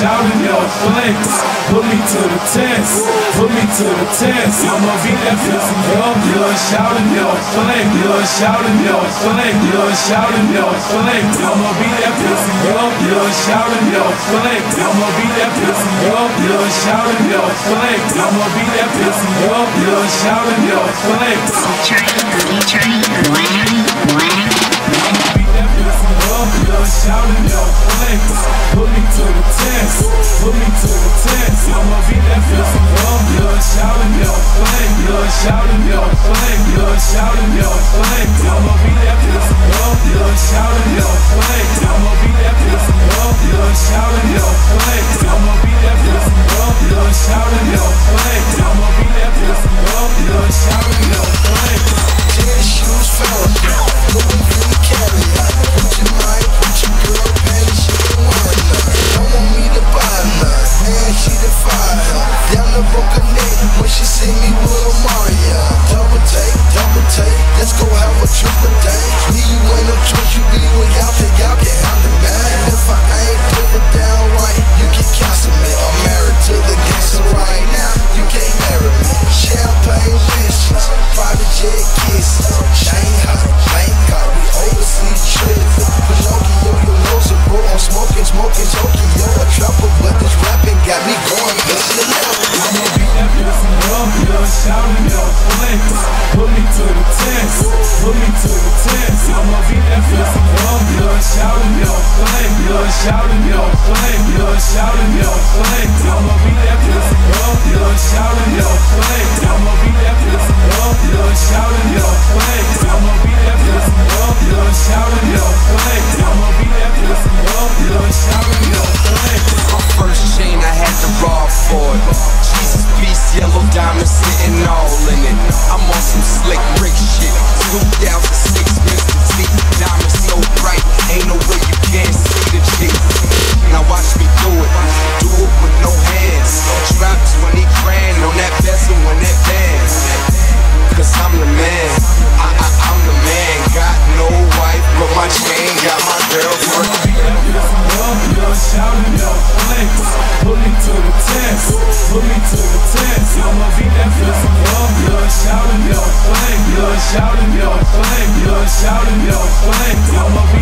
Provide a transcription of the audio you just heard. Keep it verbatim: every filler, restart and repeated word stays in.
shouting your flex. Put me to the test, put me to the test. I'ma be that pussy up. You're shouting your flex, you're shouting your flex, you're shouting your flex. I'ma be that pussy up. You're shouting your flex. I'ma be that pussy up. You're shouting your flex. I'ma be that pussy up. You're shouting your flex. You're shouting your flex. Put me to the test, put me to the test. I'ma be that pussy up. You're shouting your flex. You're shouting your flex. You're shouting your flex. I'ma be that pussy up. You're shouting your flex. I'ma be that pussy up. You're shouting your flex. I'ma be that pussy up. You're shouting your flex. I'ma be that pussy up. You're shouting your flex. Tennis shoes, Ferragamo, Louis V carrier. Put your mind, put your girl panties, she don't want none. Don't want me to buy none, man, she the fire. Down the broken neck when she see me with a Maria. Double take, double take, let's go have a triple day. Me, you ain't no choice, you be with y'all, think y'all can have the man. If I ain't put it down right, you can cancel me. I'm married to the gangster right now, you can't marry me. Champagne wishes, private jet kisses, Shanghai, Bangkok, we overseas trips. Pinocchio, your nose is bro, I'm smoking, smoking Tokyo. A trapper, but this rapping got me going, bitch, you know. I'ma be that pussy up, you're shouting your flex. Put me to the test, put me to the test. I'ma be that pussy up, you're shouting your flex. You're shouting your flex, you're shouting your flex. I'ma be that pussy up, you're shouting your flex. I'ma be that pussy up, you're shouting your flex. I'ma be that pussy up, you're shouting your flex. I'ma be that pussy up, you're shouting your flex. My first chain, I had to rob for it. Jesus piece, yellow diamond sitting all in it. I'm on some slick brick shit. two thousand six, Mister T, diamond so bright, ain't no way you can't see the chick. Now watch me do it, do it with no hands. Drop twenty grand on that vessel when that band. Cause I'm the man, I, I, I'm the man. Got no wife, but my chain got my girlfriend. You're shouting your flex. Put me to the test, put me to the test. I'ma be that pussy up. You're shouting your flex. You're shouting your flex. You're shouting your flex. I'ma be